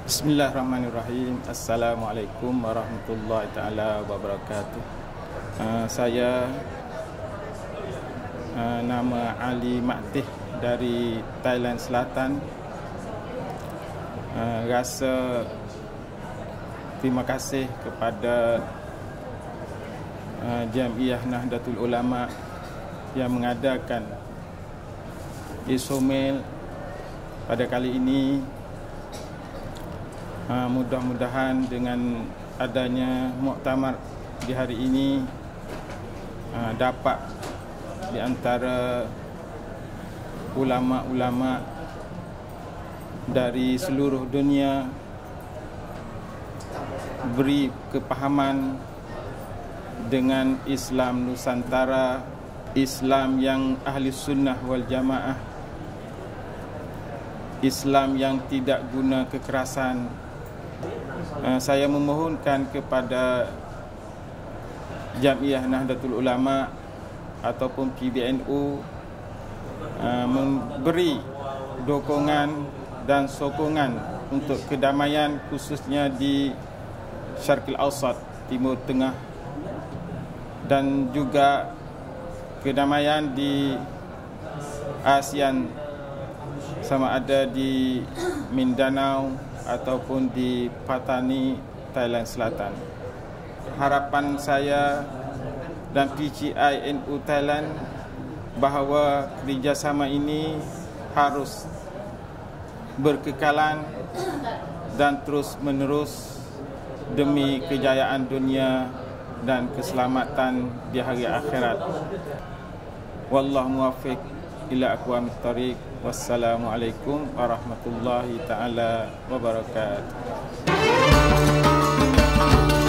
Bismillahirrahmanirrahim. Assalamualaikum warahmatullahi taala wabarakatuh. Saya nama Ali Maktih dari Thailand Selatan. Rasa terima kasih kepada Jamiah Nahdlatul Ulama yang mengadakan Isomil pada kali ini. Mudah-mudahan dengan adanya muktamar di hari ini dapat di antara ulama-ulama dari seluruh dunia beri kepahaman dengan Islam Nusantara, Islam yang ahli sunnah wal jamaah, Islam yang tidak guna kekerasan. Saya memohonkan kepada Jamiah Nahdlatul Ulama ataupun PBNU memberi dukungan dan sokongan untuk kedamaian, khususnya di Syarqil Awsat, Timur Tengah, dan juga kedamaian di ASEAN, sama ada di Mindanao ataupun di Patani, Thailand Selatan. Harapan saya dan PCI-NU Thailand bahawa kerjasama ini harus berkekalan dan terus menerus demi kejayaan dunia dan keselamatan di hari akhirat. Wallahu muwaffiq ila aqwamit thariq. Wassalamualaikum warahmatullahi taala wabarakatuh.